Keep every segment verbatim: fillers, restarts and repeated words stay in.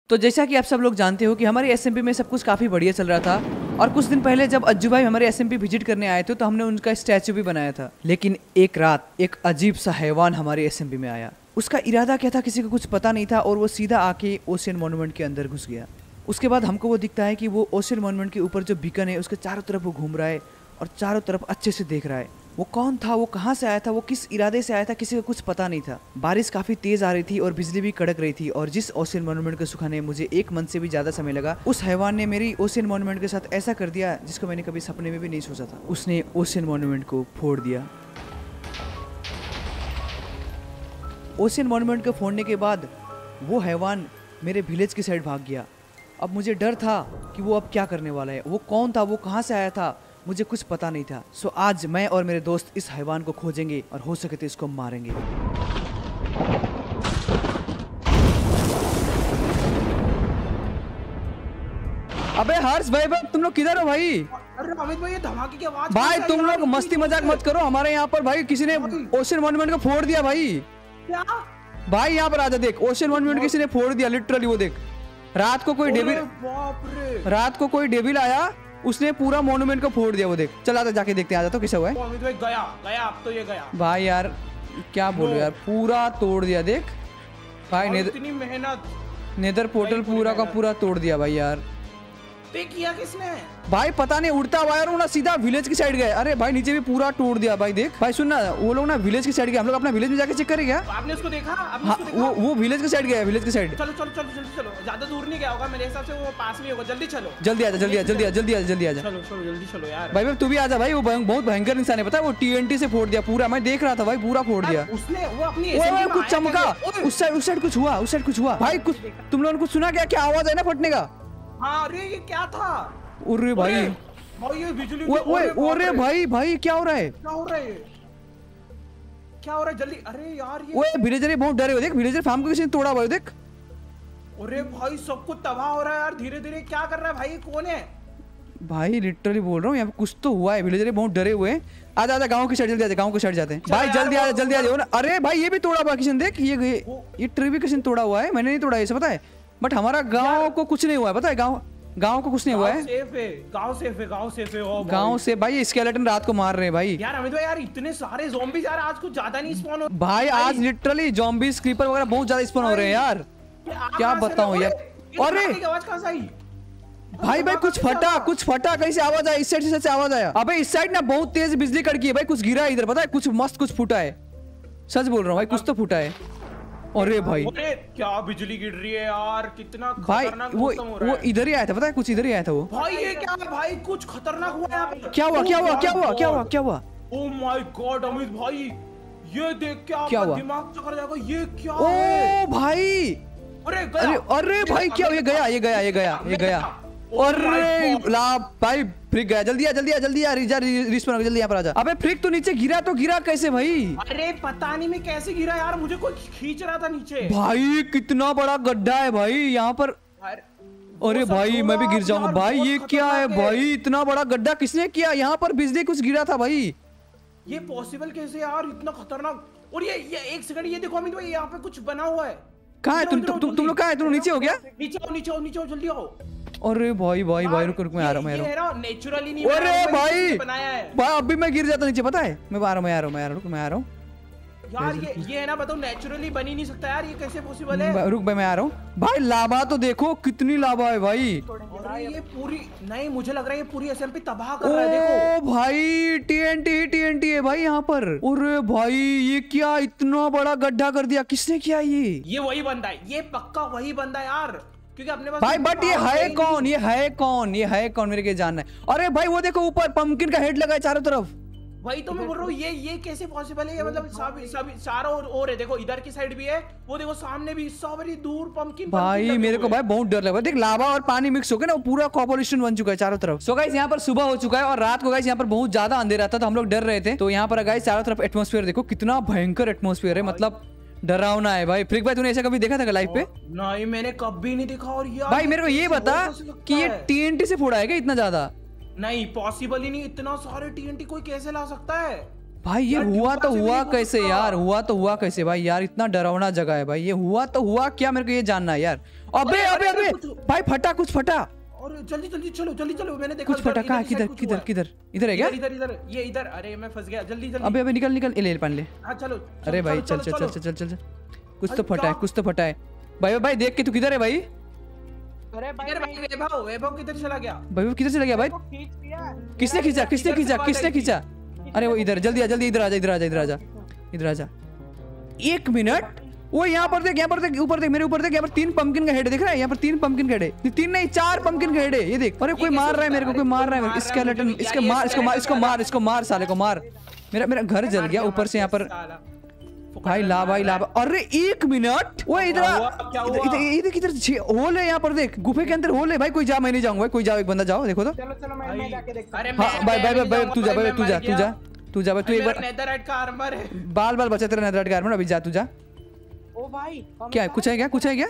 तो जैसा कि आप सब लोग जानते हो कि हमारे एसएमपी में सब कुछ काफ़ी बढ़िया चल रहा था और कुछ दिन पहले जब अज्जू भाई हमारे एसएमपी विजिट करने आए थे तो हमने उनका स्टैचू भी बनाया था। लेकिन एक रात एक अजीब सा हैवान हमारे एसएमपी में आया। उसका इरादा क्या था किसी को कुछ पता नहीं था और वो सीधा आके ओशियन मॉन्यूमेंट के अंदर घुस गया। उसके बाद हमको वो दिखता है कि वो ओशियन मॉन्यूमेंट के ऊपर जो बीकन है उसके चारों तरफ वो घूम रहा है और चारों तरफ अच्छे से देख रहा है। वो कौन था, वो कहाँ से आया था, वो किस इरादे से आया था, किसी को कुछ पता नहीं था। बारिश काफी तेज आ रही थी और बिजली भी कड़क रही थी और जिस ओशियन मॉन्यूमेंट को सुखाने मुझे एक मंथ से भी ज्यादा समय लगा, उस हैवान ने मेरी ओशियन मॉन्यूमेंट के साथ ऐसा कर दिया जिसको मैंने कभी सपने में भी नहीं सोचा था। उसने ओशियन मॉन्यूमेंट को फोड़ दिया। ओशियन मॉन्यूमेंट को फोड़ने के बाद वो हैवान मेरे विलेज की साइड भाग गया। अब मुझे डर था कि वो अब क्या करने वाला है, वो कौन था, वो कहाँ से आया था, मुझे कुछ पता नहीं था। सो आज मैं और मेरे दोस्त इस हैवान को खोजेंगे और हो सके तो इसको मारेंगे। अबे हर्ष भाई, भाई तुम लोग किधर हो भाई? अरे अमित भाई, ये धमाके की आवाज भाई तुम लोग मस्ती मजाक मत करो। हमारे यहाँ पर भाई किसी ने ओशियन मॉन्यूमेंट को फोड़ दिया भाई। क्या भाई यहाँ पर आजा, देख ओशियन मॉन्यूमेंट किसी ने फोड़ दिया लिटरली। वो देख, रात को कोई डेविल रात को कोई डेविल आया, उसने पूरा मॉन्यूमेंट को फोड़ दिया। वो देख, चल आता जाके देखते हैं। आजा तो किसा हुआ है? अमित भाई गया गया अब तो ये गया भाई यार क्या बोलो यार, पूरा तोड़ दिया। देख भाई, नेदर इतनी मेहनत, नेदर पोर्टल पूरा का पूरा तोड़ दिया भाई यार। पे किया किसने? भाई पता नहीं, उड़ता वायर ना सीधा विलेज की साइड गए। अरे भाई नीचे भी पूरा तोड़ दिया भाई। देख भाई सुन ना, वो लोग ना विलेज की साइड गए। हम लोग अपना विलेज में जाके चेक करें क्या? आपने उसको देखा? आपने हाँ, उसको देखा? वो वो विलेज की साइड गया, विलेज की साइड। चलो चलो चलो जल्दी चलो, ज्यादा दूर नहीं गया होगा मेरे हिसाब से, वो पास में होगा। जल्दी चलो, जल्दी आजा, जल्दी आजा, जल्दी आजा, जल्दी आजा, जल्दी आजा। चलो चलो जल्दी चलो यार। भाई भाई तू भी आजा भाई। वो बहुत भयंकर इंसान है, पता है? वो टीएनटी से फोड़ दिया पूरा। मैं देख रहा था भाई, पूरा फोड़ दिया उसने। वो अपनी वो कुछ चमका, उस साइड उस साइड कुछ हुआ, उस साइड कुछ हुआ भाई। कुछ तुम लोगों ने कुछ सुना क्या? क्या आवाज है ना फटने का? हाँ अरे ये क्या था? अरे भाई भाई ये बिजली, ओए भाई भाई क्या हो रहा है? क्या हो रहा है? क्या हो रहा है? जल्दी, अरे यार ये ओए विलेजर बहुत डरे हुए। देख विलेजर फार्म को किसी ने तोड़ा हुआ है। देख अरे भाई सब कुछ तबाह हो रहा है यार धीरे धीरे। क्या कर रहा है भाई? कौन है भाई? लिटरली बोल रहा हूँ, यहाँ पे कुछ तो हुआ है। विलेजर बहुत डरे हुए हैं। आजा आजा गांव की साइड, जल्दी आजा, गांव की साइड जाते हैं भाई। जल्दी आजा, जल्दी आ जाओ ना। अरे भाई ये भी तोड़ा हुआ किसी ने। देख ये ये ट्री भी किसी ने तोड़ा हुआ है। मैंने नहीं तोड़ा, ऐसा पता है। बट हमारा गाँव को कुछ नहीं हुआ है, पता है? गाँव गांव को कुछ नहीं हुआ है। सेफ है, गांव सेफ है, गांव सेफ है। ओ गांव से भाई स्केलेटन रात को मार रहे हैं भाई। यार अमित भाई यार इतने सारे ज़ॉम्बीज़ यार, आज कुछ ज्यादा नहीं स्पॉन हो भाई। आज लिटरली ज़ॉम्बीज़ क्रीपर वगैरह बहुत ज्यादा स्पॉन हो रहे हैं यार। क्या बताऊं यार। अरे आवाज कहां से आई? भाई भाई कुछ फटा, कुछ फटा, कहीं से आवाज आया। इस साइड से आवाज आया। अबे इस साइड ना बहुत तेज बिजली कड़की है भाई। कुछ गिरा है इधर, पता है? कुछ मस्त कुछ फूटा है। सच बोल रहा हूँ भाई, कुछ तो फूटा है। अरे भाई क्या बिजली गिर रही है यार, कितना भाई। खतरनाक वो मौसम हो रहा वो है। इधर ही आया था, पता है? कुछ इधर ही आया था वो। भाई ये क्या है भाई? कुछ खतरनाक हुआ यहाँ पे। क्या हुआ, क्या हुआ, क्या हुआ, क्या हुआ, क्या हुआ? ओह माय गॉड अमित भाई, ये देख के आपका दिमाग चकर जाएगा। ये क्या है? ओ भाई, अरे अरे अरे भाई क्या? ये गया, ये गया, ये गया, ये गया। अरे ला भाई, फ्रिक गया। जल्दी आ, जल्दी आ, जल्दी आ, रिजा रिस्पॉन, जल्दी यहाँ पर आजा। अबे फ्रिक तो नीचे गिरा, तो गिरा कैसे भाई? अरे पता नहीं मैं कैसे गिरा यार, मुझे कोई खींच रहा था नीचे। भाई कितना बड़ा गड्ढा है भाई यहाँ पर। अरे भाई मैं भी गिर जाऊंगा भाई। ये क्या है भाई? इतना बड़ा गड्ढा किसने किया? यहाँ पर बिजली कुछ गिरा था भाई। ये पॉसिबल कैसे यार? इतना खतरनाक। और ये ये एक सेकंड, ये देखो अमित भाई, यहाँ पे कुछ बना हुआ है। कहाँ है तुम? तुम लोग कहाँ है? तुम नीचे हो क्या? नीचे आओ, नीचे आओ, नीचे आओ, जल्दी आओ। अरे भाई भाई भाई रुक रुक, मैं आ रहा हूँ, मैं आ रहा हूँ। नेचुरली नहीं। अरे भाई भाई अभी मैं गिर जाता नीचे, पता है? मैं आ रहा हूँ, मैं आ रहा हूँ, मैं आ रहा हूँ, मैं आ रहा हूँ यार। ये ये है ना, बताओ नेचुरली बन ही नहीं सकता यार। ये कैसे पॉसिबल है? रुक भाई, मैं आ रहा हूँ भाई। लावा तो देखो कितनी लावा है भाई। अरे ये पूरी नहीं, मुझे लग रहा है ये पूरी एसएमपी तबाह कर रहा है। देखो ओ भाई टीएनटी टीएनटी है भाई यहाँ पर। अरे भाई ये क्या इतना बड़ा गड्ढा कर दिया? किसने किया ये? ये वही बंदा है, ये पक्का वही बंदा है यार, क्योंकि अपने पास भाई। बट ये है कौन? ये है कौन? ये है कौन? मेरे के जानना है। अरे भाई वो देखो ऊपर पंपकिन का हेड लगा है चारों तरफ। वही तो मैं बोल रहा हूँ, ये ये कैसे पॉसिबल है? ये मतलब सब सब सारा और, और है। देखो इधर की साइड भी है, वो देखो सामने भी, सारी दूर पंपकिन। भाई मेरे को भाई बहुत डर लगा। देख लावा और पानी मिक्स हो गया ना, पूरा कॉर्पोरेशन बन चुका है चारों तरफ। सो गाइस यहाँ पर सुबह हो चुका है और रात को गाइस यहाँ पर बहुत ज्यादा अंधेरा था, तो हम लोग डर रहे थे। तो यहाँ पर गाइस चारों तरफ एटमॉस्फेयर देखो, कितना भयंकर एटमॉस्फेयर है, मतलब डरावना है भाई। फ्रिक भाई तूने ऐसा कभी देखा था लाइफ पे? नहीं मैंने कभी नहीं देखा। और ये भाई मेरे को ये बता कि ये टीएनटी से फोड़ा है क्या इतना ज्यादा? नहीं पॉसिबल ही नहीं, इतना सारे टीएनटी कोई कैसे ला सकता है भाई ये यार, हुआ ऊपर तो से भी हुआ नहीं कैसे घुसता। यार, हुआ तो हुआ कैसे भाई यार, इतना डरावना जगह है भाई, ये हुआ तो हुआ क्या, मेरे को ये जानना है यार। अबे अरे, अबे अरे, अबे कुछ- भाई फटा, कुछ फटा, और जल्दी जल्दी चलो, जल्दी चलो, मैंने देखा कुछ फटा। कहाँ, किधर किधर किधर, इधर है क्या? इधर इधर ये इधर, अरे मैं फंस गया, जल्दी जल्दी। अबे अबे निकल निकल, ले ले पान ले। हाँ चलो। अरे भाई चल चल चल चल चल चल, कुछ तो फटा है, कुछ तो फटा है। भाई भाई देख के, तू किधर है भाई? अरे भाई इधर भाई, वैभव वैभव किधर चला गया? भाई वो किधर चला गया भाई? को खींच लिया। किसने खींचा, किसने इधर से खींचा, आवाज किसने आई थी। खींचा? अरे वो इधर, जल्दी आ, जल्दी इधर आ जा, इधर आ जा, इधर आ जा, इधर आ जा। एक मिनट, वो यहाँ पर देख, यहाँ पर देख, ऊपर देख, मेरे ऊपर देख, यहाँ पर तीन पंपकिन का हेड दिख रहा है, यहाँ पर तीन पंपकिन का हेड है, तीन नहीं चार पंपकिन का हेड है, ये देख। अरे कोई कैसे मार रहा है मेरे को, होता है? कोई मार अरे रहा है, कोई मार इसका रहा है लटन, मुझे भी। इसको यार, ये मार, इसको मार, इसको skeleton मार, इसको मार, साले को मार। मेरा मेरा घर जल गया ऊपर से यहाँ पर। भाई ला भाई ला। अरे एक मिनट, वो इधर आ, हुआ? क्या हुआ? इधर इधर किधर छे- होल है यहाँ पर देख, गुफे के अंदर होल है भाई। कोई जा, मैं नहीं जाऊंगा भाई, कोई जाओ, एक बंदा जाओ, देखो तो। चलो चलो मैं मैं जाके देखता अरे हूँ। मैं- हाँ भाई मैं भाई नहीं भाई जाऊंगा तू जा, भाई, भाई मैं तू मर जा, तू गया। जा, तू जा भाई, तू एक मेरा बार नेदरराइट का आर्मर है। बाल बाल बचा तेरा नेदरराइट गारमेंट, अभी जा, तू जा। ओ भाई हमें क्या है, कुछ है क्या, कुछ है क्या,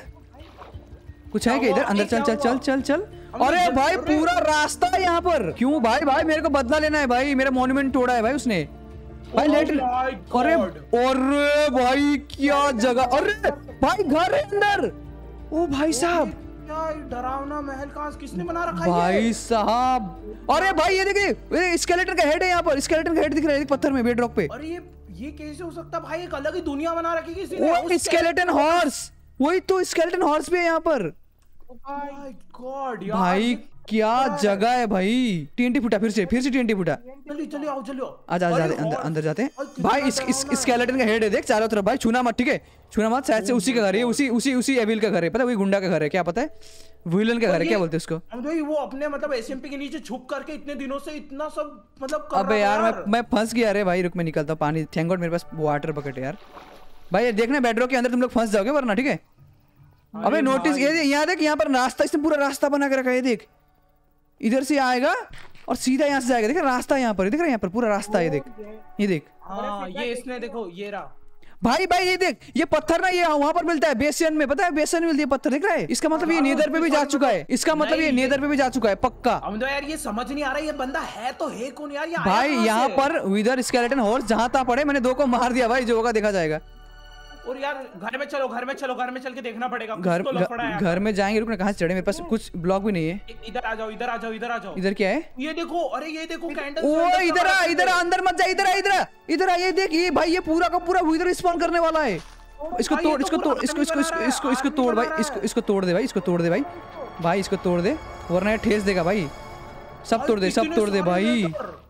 कुछ है क्या इधर? हुआ? अंदर ये चल क्या चल चल हुआ? चल चल। हम अरे तो भाई जल्दी कर पूरा रास्ता है यहाँ पर। क्यों भाई? भाई मेरे को बदला लेना है भाई, मेरा मॉन्यूमेंट तोड़ा है भाई उसने भाई। Oh लेट, my अरे God. अरे भाई क्या जगह, अरे भाई घर है अंदर। ओ भाई साहब, क्या ये डरावना महल कहाँ से किसने बना रखा है भाई ये? साहब, अरे भाई ये देखिए, स्केलेटन का हेड है यहाँ पर, स्केलेटन का हेड दिख रहा है पत्थर में, बेड रॉक पे। अरे ये ये कैसे हो सकता है भाई? एक अलग ही दुनिया बना रखी है किसी ने। वो उस स्केलेटन हॉर्स, वही तो स्केलेटन हॉर्स भी है यहाँ पर। माय गॉड यार, भाई ये क्या जगह है भाई। टीएनटी फूटा, फिर से फिर से टीएनटी फूटा। जल्दी जल्दी आओ, जल्दी आओ। आजा आजा, अरे अंदर और- अंदर जाते हैं और कितना भाई। इस इस डरावना है। स्केलेटन का हेड है देख चारों तरफ भाई, छूना मत, ठीक है? छूना मत, शायद से उसी का घर है, उसी उसी उसी एविल का घर है, पता है? वही गुंडा का घर है, क्या पता है, विलन का घर है, ये- क्या बोलते हैं उसको? हम तो ये वो अपने मतलब एसएमपी के नीचे छुप करके इतने दिनों से इतना सब मतलब कर अबे रहा यार था मैं मैं फंस गया। अरे भाई रुक, मैं निकलता हूँ पानी, थैंक गॉड मेरे पास वाटर बकेट है यार। भाई ये देखना, बेडरोक के अंदर तुम लोग फंस जाओगे वरना, ठीक है? अबे नोटिस, ये यहाँ देख, यहाँ पर रास्ता, इसने पूरा रास्ता बना के रखा है, ये देख। इधर से आएगा और सीधा यहाँ से जाएगा, देख रास्ता यहाँ पर, देख रहा है यहाँ पर पूरा रास्ता है, ये देख, ये देख हाँ ये इसने देखो ये रहा। भाई भाई ये देख, ये पत्थर ना, ये वहां पर मिलता है बेसन में, पता है? बेसन में मिलती है पत्थर, देख रहा है? इसका मतलब ये नेदर पे भी जा चुका है, इसका मतलब ये नहीं, नेदर पे भी जा चुका है पक्का। हम तो यार ये समझ नहीं आ रहा ये बंदा है तो है कौन यार? ये आया भाई कहाँ यहाँ से? पर विदर स्केलेटन हॉर्स जहां तहां पड़े, मैंने दो को मार दिया भाई, जो होगा देखा जाएगा। और यार घर में चलो, घर में चलो, घर में चल के देखना पड़ेगा। कुछ घर तो लफड़ा है घर यार। घर में जाएंगे, रुकना, कहाँ से चढ़े? मेरे पास कुछ ब्लॉक भी नहीं है। इधर आ जाओ, इधर आ जाओ, इधर आ जाओ। इधर क्या है? ये देखो, अरे ये देखो कैंडल। ओ इधर आ, इधर आ, अंदर मत जा, इधर आ, इधर आ, इधर आ, ये देख, ये भाई ये पूरा का पूरा विदर स्पॉन करने वाला है। इसको भाई, ये तोड़, तो इसको पूरा तोड़, इसको आर्मी इसको बना इसको रहा है, इसको इसको आर्मी तोड़ बना भाई, रहा इसको है। इसको तोड़ दे भाई, इसको तोड़ दे भाई, भाई इसको तोड़ दे वरना ये ठेस देगा भाई, सब तोड़ दे, सब तोड़ दे भाई।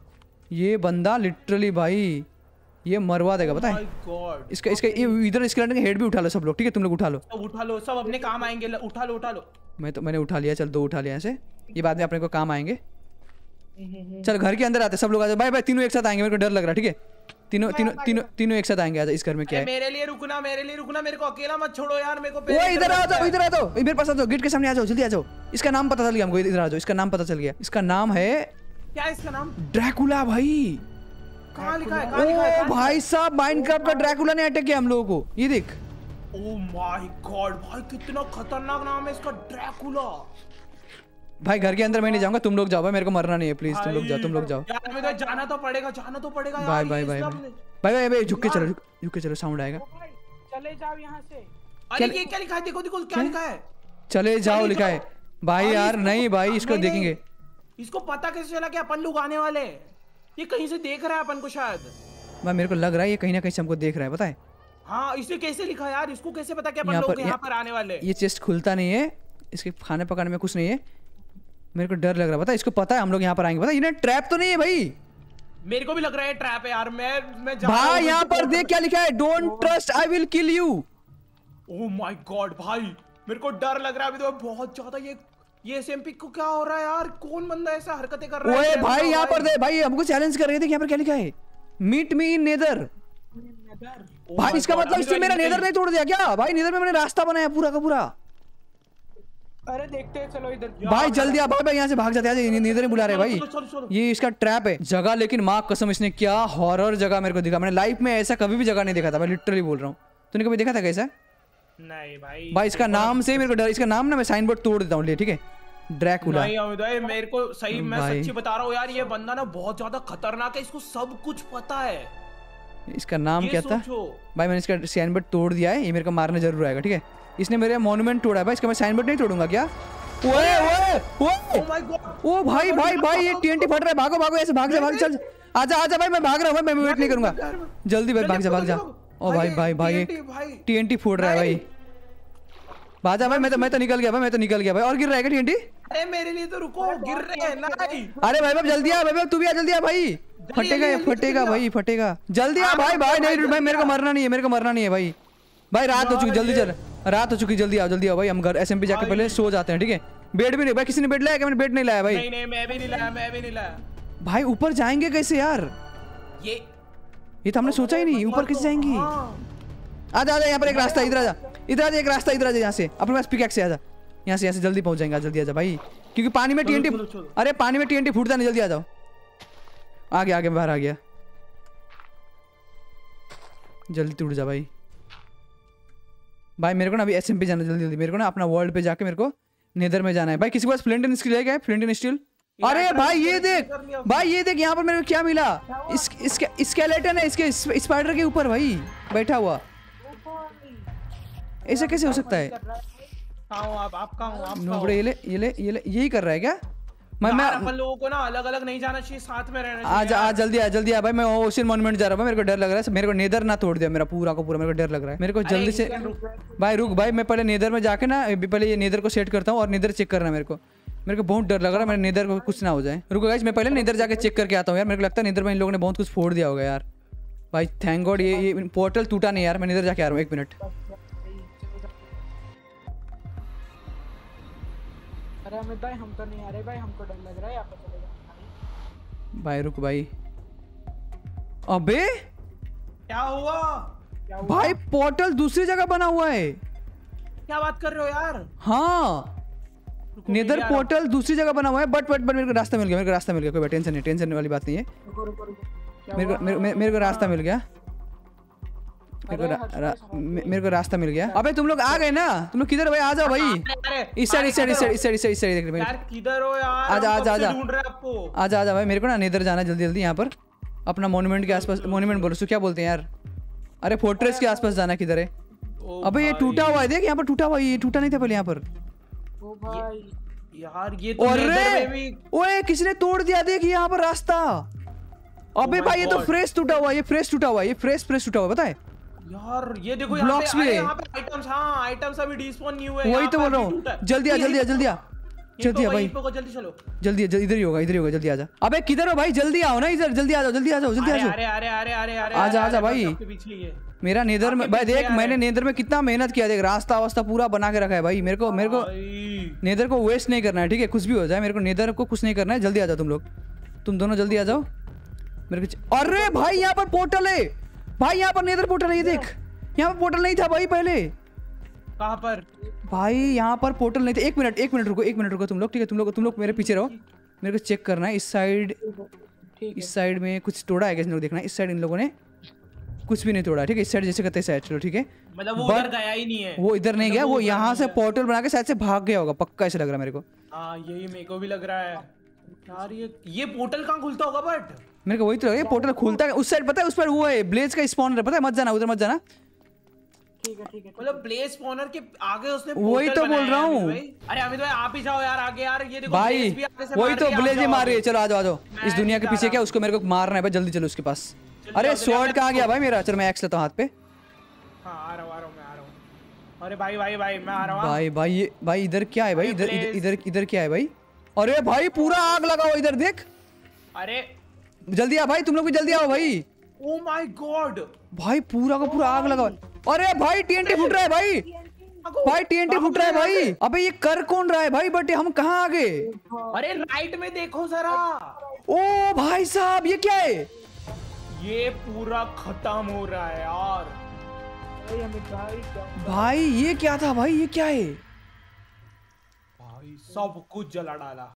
ये बंदा लिटरली भाई ये मरवा देगा, पता है? गॉड, इसका इसका ये इधर स्केलेटन का हेड भी उठा लो सब लोग, ठीक है? तुम लोग उठा लो। उठा लो, सब अपने काम आएंगे। ल- उठा लो, उठा लो। मैं तो मैंने उठा लिया, चल दो उठा लिया ऐसे, ये बाद में अपने को काम आएंगे। चल घर के अंदर आते सब लोग, आ जाओ भाई, भाई तीनों एक साथ आएंगे, मेरे को डर लग रहा है, ठीक है? तीनों तीनों तीनों तीनों एक साथ आएंगे। आजा, इस घर में क्या अरे है? मेरे लिए रुकना, मेरे लिए रुकना, मेरे को अकेला मत छोड़ो यार, मेरे को वो पहले इधर आ लगता जाओ, है। इधर आ जाओ, मेरे पास आ जाओ, गेट के सामने आ जाओ, जल्दी आ जाओ। इसका नाम पता चल गया हमको, इधर आ जाओ, इसका नाम पता चल गया। इसका नाम है क्या है इसका नाम? ड्रैकुला भाई। कहाँ लिखा है? कहाँ लिखा है? ओ कहाँ भाई साहब, माइनक्राफ्ट का ड्रैकुला ने अटैक किया हम लोगों को, ये देख। लिखा है? ओ माय गॉड भाई, कितना खतरनाक नाम है इसका, ड्रैकुला। भाई घर के अंदर मैं नहीं जाऊंगा, तुम लोग जाओ भाई, मेरे को मरना नहीं है, प्लीज तुम लोग जाओ, तुम लोग जाओ। यार हमें तो जाना तो पड़ेगा, जाना तो पड़ेगा यार। बाय ये बाय बाय सब बाय ने- बाय बाय बाय, झुक के चलो, झुक झुक के चलो, साउंड आएगा। भाई चले जाओ यहाँ से। अरे ये क्या लिखा है? देखो देखो क्या लिखा है। चले जाओ चले लिखा है भाई। भाई, यार इसको- नहीं भाई, इसको नहीं, नहीं। देखेंगे। इसको पता कैसे चला कि अपन लोग आने वाले हैं? ये कहीं से देख रहा है अपन को शायद। भाई मेरे को लग रहा है ये कहीं ना कहीं से हमको देख रहा है, पता है? हाँ, इसे कैसे लिखा यार? इसको कैसे पता कि अपन यहाँ लोग पर- यहाँ पर आने वाले हैं? ये चेस्ट खुलता नहीं है, इसके खाने पकाने में कुछ नहीं है, मेरे को डर लग रहा है, पता है? इसको पता है हम लोग यहाँ पर आएंगे, पता है? इन्हें ट्रैप तो नहीं है भाई? मेरे को भी लग रहा है ट्रैप है यार। मैं मैं जा रहा भाई हूँ, यहाँ मुझे पर तो- देख क्या लिखा है, don't trust, I will kill you. Oh my God भाई, मेरे को डर लग रहा है अभी तो बहुत ज्यादा। ये ये एसएमपी को क्या हो रहा है यार? कौन बंदा ऐसा हरकतें कर रहा है? ओए कैसा भाई यहाँ पर भाई? दे भाई, हमको चैलेंज कर रहे थे, यहाँ पर क्या लिखा है? Meet me in Nether. Oh भाई my इसका God, मतलब अभी इसने तो मेरा नहीं- नेदर नहीं तोड़ दिया क्या? भाई नेदर में मैंने रास्ता बनाया पूरा का पूरा। अरे देखते हैं, चलो इधर। भाई जल्दी आ भाई, भाई यहाँ से भाग जाते हैं, नेदर नहीं बुला रहे भाई। चलो, चलो, चलो। ये इसका ट्रैप है जगह, लेकिन माँ कसम इसने क्या हॉरर जगह मेरे को दिखा। मैंने लाइफ में ऐसा कभी भी जगह नहीं देखा था भाई, लिटरली बोल रहा हूँ। तूने कभी देखा था कैसा? नहीं भाई। भाई इसका नाम से ही मेरे को डर, इसका नाम ना मैं साइन बोर्ड तोड़ देता हूँ, ले ठीक है? ड्रैकुला। नहीं अमित भाई, मेरे को सही, मैं भाई। सच्ची बता रहा हूँ यार, ये बंदा ना बहुत ज्यादा खतरनाक है, इसको सब कुछ पता है। इसका नाम ये क्या था सोचो। भाई? मैंने इसका साइन बोर्ड तोड़ दिया है, ये मेरे को मारने जरूर आएगा, ठीक है? इसने मेरे मॉन्यूमेंट तोड़ा है भाई, इसका मैं साइन बोर्ड नहीं तोड़ूंगा क्या? ओए ओए ओए Oh my God! ओ भाई भाई भाई ये टीएनटी फट रहा है, भागो भागो ऐसे, भाग जा भाग चल, आजा आजा भाई, मैं भाग रहा हूँ भाई, मैं वेट नहीं करूंगा, जल्दी भाई भाग जा भाग जा। ओ भाई भाई भाई टीएनटी फूट रहा है भाई, भाजा भाई, मैं तो मैं तो निकल गया भाई, मैं तो निकल गया भाई। और गिर रहा है क्या टीएनटी? अरे मेरे लिए तो रुको, गिर रहे हैं ना। अरे भाई भाई जल्दी आ भाई भाई, तू भी आ जल्दी आ भाई, फटेगा ये फटेगा भाई फटेगा, जल्दी आ भाई भाई। नहीं भाई मेरे को मरना नहीं है, मेरे को मरना नहीं है भाई, भाई रात हो चुकी, जल्दी चल, रात हो चुकी, जल्दी आओ जल्दी आओ भाई, हम घर एसएमपी जाके पहले सो जाते हैं, ठीक है? बेड भी नहीं भाई, किसी ने बेड लाया क्या? मैंने बेड नहीं लाया भाई। नहीं नहीं मैं भी नहीं लाया, मैं भी नहीं लाया भाई। ऊपर जाएंगे कैसे यार? ये ये तो हमने सोचा ही नहीं, ऊपर कैसे जाएंगे? आजा आजा, यहाँ पर एक रास्ता, इधर आजा इधर आजा, एक रास्ता इधर आजा, यहाँ से अपने पास पिकैक्स से आजा, यहाँ से यहाँ से जल्दी पहुंच जाएंगे, जल्दी आजा भाई, क्योंकि पानी में टीएनटी, अरे पानी में टीएनटी फूटता नहीं, जल्दी आ जाओ। आगे आगे बाहर आ गया, जल्दी टूट जा भाई। भाई मेरे को ना अभी एसएमपी जाना, जल्दी जल्दी मेरे को ना अपना वर्ल्ड पे जाके मेरे को नेदर में जाना है भाई। किसी के पास फ्लिंट एंड स्टील है क्या? Flint and steel? अरे भाई ये देख भाई, ये देख यहाँ पर मेरे को क्या मिला, इस इसके स्केलेटन है इसके स्पाइडर के ऊपर भाई बैठा हुआ, ऐसा कैसे हो सकता है? कहाँ हो आप? आप कहाँ हो? आप नो ब्रो, ये ले ये ले ये ले, यही कर रहा है क्या? मैं मैं अपन लोगों को ना अलग अलग नहीं जाना चाहिए, साथ में रहना आज चाहिए। आज जल्दी आ जल्दी आ भाई, मैं ओशियन मॉन्यूमेंट जा रहा हूँ, मेरे को डर लग रहा है, मेरे को नेदर ना तोड़ दिया मेरा पूरा का पूरा, मेरे को डर लग रहा है, मेरे को जल्दी से भाई रुक भाई, मैं पहले नेदर में जाके ना पहले ये नेदर को सेट करता हूँ और नेदर चेक करना है मेरे को, मेरे को बहुत डर लग रहा है, मेरे नेदर को कुछ ना हो जाए। रुको गाइस, मैं पहले नेदर जाके चेक करके आता हूँ यार, मेरे को लगता है नेदर में इन लोगों ने बहुत कुछ फोड़ दिया होगा यार भाई। थैंक गॉड ये ये पोर्टल टूटा नहीं यार, मैं नेदर जाके आ रहा हूँ, एक मिनट। अरे अमित भाई हम तो नहीं आ रहे भाई, हमको डर लग रहा है, यहाँ पे चले जाओ भाई रुक भाई, अबे क्या हुआ? क्या हुआ? भाई पोर्टल दूसरी जगह बना हुआ है। क्या बात कर रहे हो यार? हाँ रुको, नेदर मैं भी आ रहा हूँ। पोर्टल दूसरी जगह बना हुआ है, बट बट बट मेरे को रास्ता मिल गया, मेरे को रास्ता मिल गया, कोई टेंशन नहीं, टेंशन वाली बात नहीं है, रुको रुको रुको, क्या मेरे को हुआ? मेरे मेरे- मेरे को रास्ता मिल गया, मेरे को अरे, रा- हर्ष रा- भाई, मे- मेरे को रास्ता मिल गया। अबे तुम लोग आ गए ना, तुम लोग किधर भाई? आ जाओ भाई, अरे, इस साइड अरे, इस साइड इस किधर साइड इस साइड इस साइड इस साइड देख हो? रहे यार किधर हो यार? आजा, हम आजा, कब से आजा। ढूंढ रहे हैं आपको। आजा आजा भाई, मेरे को ना नेदर जाना है जल्दी जल्दी, यहाँ पर अपना मॉन्यूमेंट के आसपास, मॉन्यूमेंट बोलो सो क्या बोलते हैं यार, अरे फोर्ट्रेस के आसपास जाना, किधर है? ओ अबे ये भाई, टूटा हुआ है, देख यहाँ पर टूटा हुआ है, ये टूटा नहीं था पहले यहाँ पर। ओ भाई यार ये तो नेदर अरे में भी ओए किसी ने तोड़ दिया, देख यहाँ पर रास्ता। अबे my भाई ये तो God. फ्रेश टूटा हुआ है, ये फ्रेश टूटा हुआ है, ये फ्रेश फ्रेश टूटा हुआ है, पता है? यार ये देखो यहाँ Blocks पे, भी अरे है। यहाँ पे आइटम्स, हाँ आइटम्स अभी डिस्पॉन नहीं हुए। वही यहाँ तो पे बोल रहा अभी हूँ, टूटा है। जल्दी आ ये- जल्दी आ जल्दी आ ये जल्दी आ तो भाई, वहीं पे को, जल्दी चलो। जल्दी जल्दी इधर ही होगा, इधर ही होगा, जल्दी आ जा। अबे किधर हो भाई? जल्दी आओ ना इधर, जल्दी आ जाओ, जल्दी आ जाओ, जल्दी आ अरे जाओ। अरे अरे अरे अरे अरे आजा, अरे, आजा अरे, भाई। बस आपके पीछे ही है। मेरा नेदर में आपके भाई पीछे देख, आ रहे मैंने हैं। नेदर में कितना मेहनत किया, देख रास्ता वास्ता पूरा बना के रखा है भाई, मेरे को मेरे को भाई, नेदर को वेस्ट नहीं करना है, ठीक है? कुछ भी हो जाए मेरे को नेदर को कुछ नहीं करना है। जल्दी आ जाओ तुम लोग, तुम दोनों जल्दी आ जाओ मेरे को। अरे भाई यहाँ पर पोर्टल है भाई, यहाँ पर नेदर पोर्टल है, ये देख यहाँ पर पोर्टल नहीं था भाई पहले कहाँ पर? भाई, यहाँ पर पोर्टल नहीं था। एक मिनट एक मिनट रुको, एक मिनट रुको तुम लोग, ठीक है? तुम लोग तुम लोग मेरे पीछे रहो, मेरे को चेक करना है इस साइड, ठीक इस साइड में कुछ तोड़ा है क्या? इन लोग देखना है, इस साइड इन लोगों ने कुछ भी नहीं तोड़ा, ठीक है? इस साइड जैसे करते साइड, चलो ठीक है। मतलब वो But- उधर गया ही नहीं है। वो इधर नहीं मतलब गया, वो उधर यहाँ नहीं से गया। पोर्टल बना के शायद से भाग गया होगा, पक्का ऐसा लग रहा है मेरे को। हाँ यही मेरे को भी लग रहा है यार। ये ये पोर्टल कहाँ खुलता होगा? बट मेरे को वही तो लगा, ये पोर्टल खुलता है उस साइड, पता है? उस पर वो है ब्लेज का स्पॉनर है, पता है? मत जाना उधर, मत जाना। ठीक है ठीक है मतलब ब्लेज स्पॉनर के आगे उसने वही portal तो बोल बनाया रहा है हूँ। अमित भाई। अरे अमित भाई आप ही जाओ यार आगे यार, ये देखो भाई ब्लेज भी आगे से वही मार तो रही है, आप ब्लेज ही जाओ मार रही है। आगे। चलो आ जाओ आ जाओ, मैं इस दुनिया के भी पीछे जा क्या रहा उसको मेरे को मारना है भाई, जल्दी चलो उसके पास। जल्दी अरे आओ, जल्दी स्वॉर्ड आओ, कहाँ मैं- गया भाई मेरा? चलो मैं एक्स लेता हूँ हाथ पे। हाँ आ रहा हूँ आ रहा हूँ मैं आ रहा हूँ। अरे भाई भाई भाई मैं आ रहा हूँ। भाई भाई ये भाई इधर क्या है भाई? अरे इधर इधर blaze। इधर इधर क्या है भाई? अरे भाई पूरा आग लगा हुआ इधर, देख अरे जल्दी आ भाई, तुम लोग भी जल्दी आओ भाई। ओ माय गॉड भाई पूरा का पूरा आग लगा हुआ है। अरे भाई टीएनटी फुट रहा है भाई, भाई टीएनटी फुट रहा है भाई। अबे ये कर कौन रहा है भाई? बट हम कहाँ आ गए? अरे राइट में देखो जरा, ओ भाई साहब ये क्या है? ये पूरा खत्म हो रहा है यार। भाई अमित भाई क्या भाई ये क्या था भाई? ये क्या है? भाई सब कुछ जला डाला।